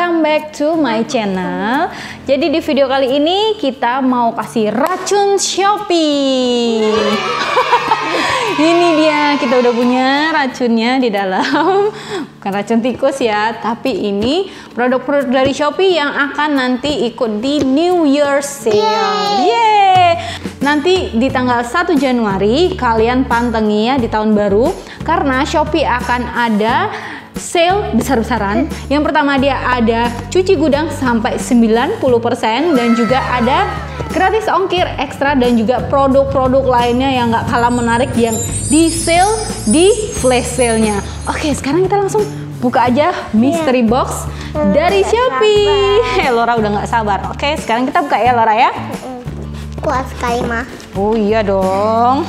welcome back to my channel. Jadi di video kali ini kita mau kasih racun Shopee. Ini dia, kita udah punya racunnya di dalam. Bukan racun tikus ya, tapi ini produk-produk dari Shopee yang akan nanti ikut di New Year Sale. Yeay! Nanti di tanggal 1 Januari kalian pantengin ya di tahun baru, karena Shopee akan ada sale besar-besaran. Yang pertama dia ada cuci gudang sampai 90% dan juga ada gratis ongkir ekstra dan juga produk-produk lainnya yang gak kalah menarik yang di sale di flash sale-nya. Oke, sekarang kita langsung buka aja mystery box dari Shopee. Laura udah gak sabar. Oke, sekarang kita buka ya Laura ya. Kuat sekali mah. Oh iya dong.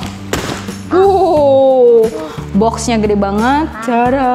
Boxnya gede banget. Cara.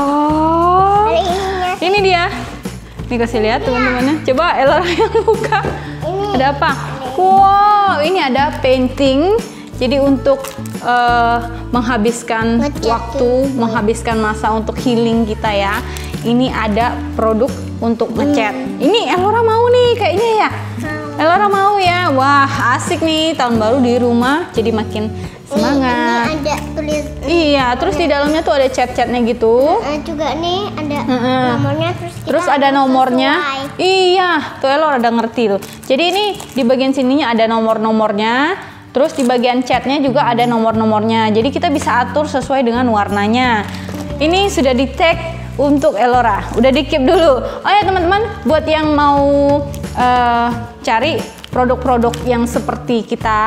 Ini dia. Nih kasih lihat teman-temannya. Coba Laura yang buka. Ada apa? Wow, ini ada painting. Jadi untuk menghabiskan waktu, menghabiskan masa untuk healing kita ya. Ini ada produk untuk ngecat. Ini Laura mau nih kayaknya ya. Laura mau ya. Wah, asik nih tahun baru di rumah. Jadi makin semangat. Ini ada tulis. Iya, terus di dalamnya tuh ada cat-catnya gitu. Juga nih ada nomornya, terus ada nomornya. Sesuai. Iya, tuh Laura udah ngerti tuh. Jadi ini di bagian sininya ada nomor-nomornya. Terus di bagian catnya juga ada nomor-nomornya. Jadi kita bisa atur sesuai dengan warnanya. Ini sudah di tag untuk Laura. Udah di keep dulu. Oh ya teman-teman, buat yang mau cari produk-produk yang seperti kita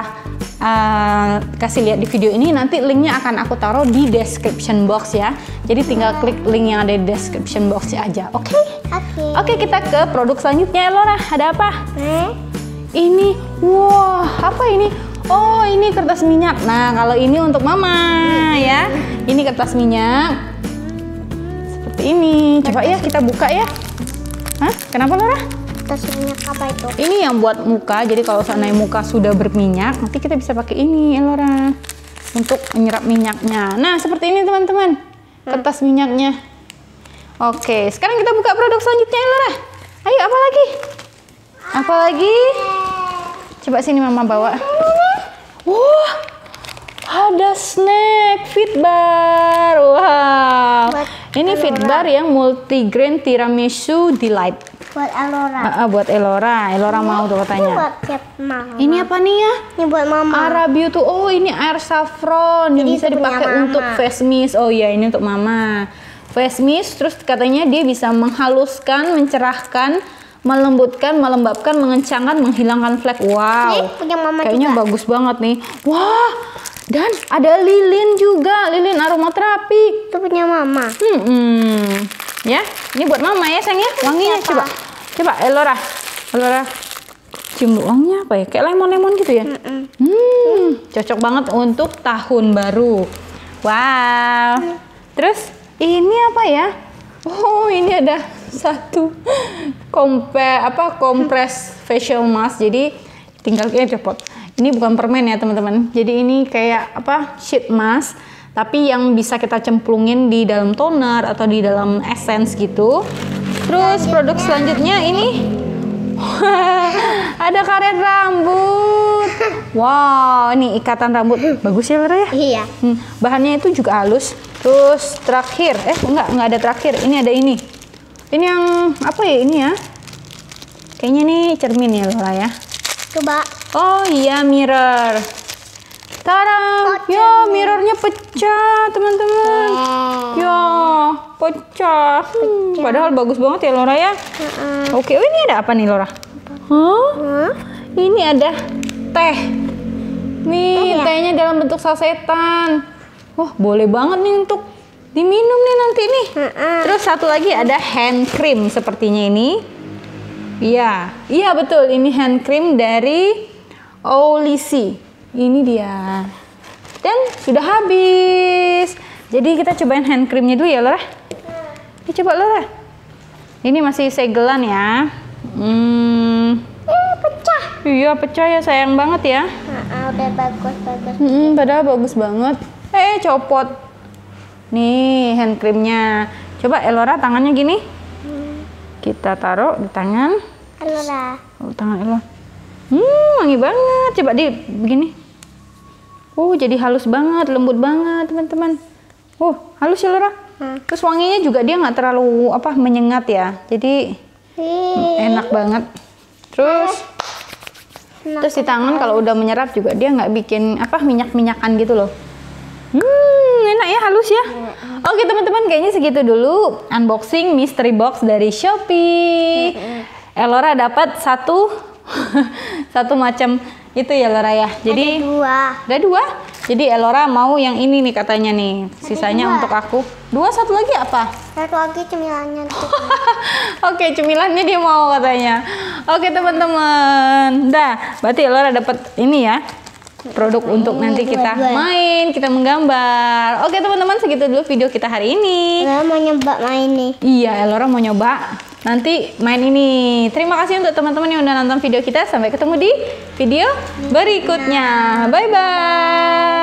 kasih lihat di video ini, nanti linknya akan aku taruh di description box ya. Jadi tinggal klik link yang ada di description box aja. Oke? Oke, kita ke produk selanjutnya Laura. Ada apa? Ini, wah, apa ini? Oh, ini kertas minyak. Nah, kalau ini untuk mama ya. Ini kertas minyak. Seperti ini. Coba ya kita buka ya. Hah? Kenapa Laura? Kertas minyak apa itu? Ini yang buat muka. Jadi kalau seandainya muka sudah berminyak, nanti kita bisa pakai ini Laura untuk menyerap minyaknya. Nah, seperti ini teman-teman. Kertas minyaknya. Oke, sekarang kita buka produk selanjutnya Laura. Ayo, apa lagi? Apa lagi? Coba sini mama bawa. Wah, ada snack fit bar. Wow. Ini fit bar yang multigrain tiramisu delight. Buat Laura. Buat Laura mau tuh katanya. Ini buat mama. Ini apa nih ya? Ini buat mama. Arabiu tuh. Oh, ini air saffron yang bisa dipakai untuk face mist. Oh iya, ini untuk mama. Face mist, terus katanya dia bisa menghaluskan, mencerahkan, melembutkan, melembabkan, mengencangkan, menghilangkan flek. Wow. Ini punya mama kayaknya juga. bagus banget nih. Wah. Dan ada lilin juga, lilin aromaterapi. Itu punya mama. Ya, ini buat mama ya sayang ya. Wanginya coba. Coba Laura cium dulu, wanginya apa ya? Kayak lemon-lemon gitu ya. Cocok banget untuk tahun baru. Wow. Terus ini apa ya? Oh, ini ada satu kompres facial mask. Jadi tinggal kita copot. Ini bukan permen ya teman-teman. Jadi ini kayak sheet mask, tapi yang bisa kita cemplungin di dalam toner atau di dalam essence gitu. Terus produk selanjutnya ini ada karet rambut. Wow, ini ikatan rambut bagus ya Laura ya. Iya. Bahannya itu juga halus. Terus terakhir, enggak ada terakhir. Ini ada ini. Ini yang apa ya ini ya? Kayaknya nih cermin ya Laura ya. Coba. Oh iya, mirror. Tada! Ya, mirrornya pecah teman-teman. Ya, pecah. Padahal bagus banget ya Laura ya. Oke, oh ini ada apa nih Laura? Ini ada teh. Nih, tehnya dalam bentuk sasetan. Wah, boleh banget nih untuk diminum nih nanti nih. Terus satu lagi ada hand cream sepertinya ini. Iya betul. Ini hand cream dari Olisi. Ini dia. Dan sudah habis. Jadi kita cobain hand creamnya dulu ya Laura. Ini coba Laura. Ini masih segelan ya. Pecah. Iya pecah ya, sayang banget ya. Udah bagus. Padahal bagus banget. Copot. Nih hand creamnya. Coba Laura tangannya gini. kita taruh di tangan. Elora. Oh, tangan Elora. Wangi banget. Coba di begini. Jadi halus banget, lembut banget, teman-teman. Halus ya, Elora. Terus wanginya juga dia nggak terlalu menyengat ya. Jadi enak banget. Terus di tangan kalau udah menyerap juga dia nggak bikin minyak-minyakan gitu loh. Enak ya, halus ya. Oke teman-teman, kayaknya segitu dulu unboxing mystery box dari Shopee. Elora dapat satu macam itu ya, Elora ya. Jadi ada dua. Jadi Elora mau yang ini nih katanya nih. Sisanya untuk aku. Satu lagi apa? Satu lagi cemilannya. Oke, cemilannya dia mau katanya. Oke teman-teman. Berarti Elora dapat ini ya. Produk untuk nanti kita main, kita menggambar. Oke teman-teman, segitu dulu video kita hari ini. Elora mau nyoba main nih. Iya, Elora mau nyoba nanti main ini. Terima kasih untuk teman-teman yang udah nonton video kita. Sampai ketemu di video berikutnya. Bye-bye.